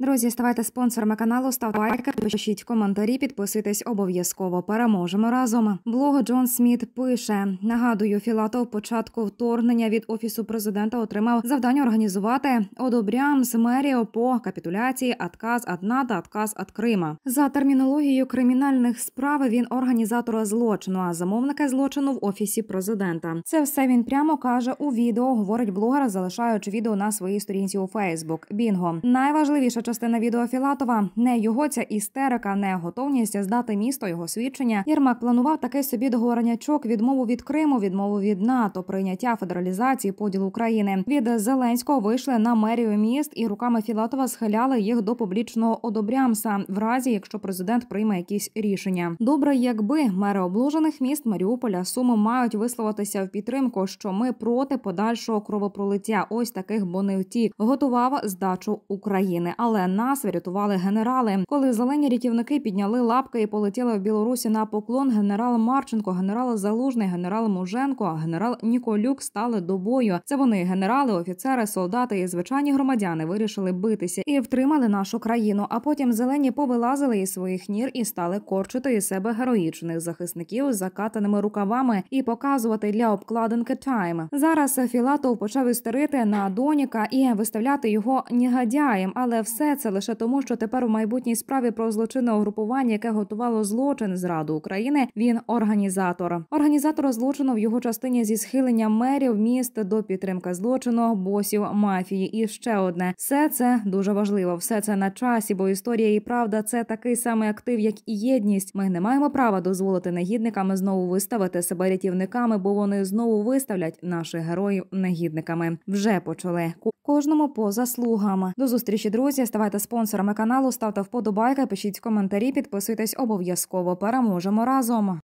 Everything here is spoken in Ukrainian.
Друзі, ставайте спонсорами каналу, ставте лайки, пишіть коментарі, підписуйтесь обов'язково. Переможемо разом. Блог Джон Сміт пише: нагадую, Філатов початку вторгнення від Офісу президента отримав завдання організувати одобрям з мерією по капітуляції, отказ від НАТО, отказ від Крима. За термінологією кримінальних справ він організатор злочину, а замовники злочину в Офісі президента. Це все він прямо каже у відео, говорить блогер, залишаючи відео на своїй сторінці у Фейсбук. Бінго. Найважливіша частина відео Філатова – не його ця істерика, не готовність здати місто, його свідчення. Єрмак планував такий собі договорнячок: відмову від Криму, відмову від НАТО, прийняття федералізації, поділу України. Від Зеленського вийшли на мерію міст і руками Філатова схиляли їх до публічного одобрямса, в разі, якщо президент прийме якісь рішення. Добре, якби мери облужених міст Маріуполя, Суми мають висловитися в підтримку, що ми проти подальшого кровопролиття. Ось таких, бо не втік. Готував здачу України. Але нас врятували генерали. Коли зелені рятівники підняли лапки і полетіли в Білорусі на поклон, генерал Марченко, генерал Залужний, генерал Муженко, генерал Ніколюк стали до бою. Це вони, генерали, офіцери, солдати і звичайні громадяни, вирішили битися і втримали нашу країну. А потім зелені повилазили із своїх нір і стали корчити із себе героїчних захисників з закатаними рукавами і показувати для обкладинки «Тайм». Зараз Філатов почав істерити на Доніка і виставляти його негодяєм. Але все це лише тому, що тепер у майбутній справі про злочинне угрупування, яке готувало злочин зраду України, він організатор. Організатор злочину в його частині зі схилення мерів міст до підтримки злочину, босів мафії. І ще одне. Все це дуже важливо. Все це на часі, бо історія і правда – це такий самий актив, як і єдність. Ми не маємо права дозволити негідникам знову виставити себе рятівниками, бо вони знову виставлять наших героїв негідниками. Вже почали. Кожному по заслугам. До зустрічі, друзі. Ставайте спонсорами каналу, ставте вподобайки, пишіть коментарі, підписуйтесь обов'язково. Переможемо разом.